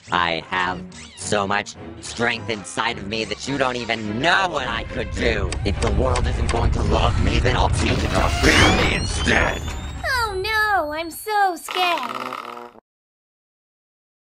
I have so much strength inside of me that you don't even know what I could do. If the world isn't going to love me, then I'll teach it to fear me instead. Oh no, I'm so scared.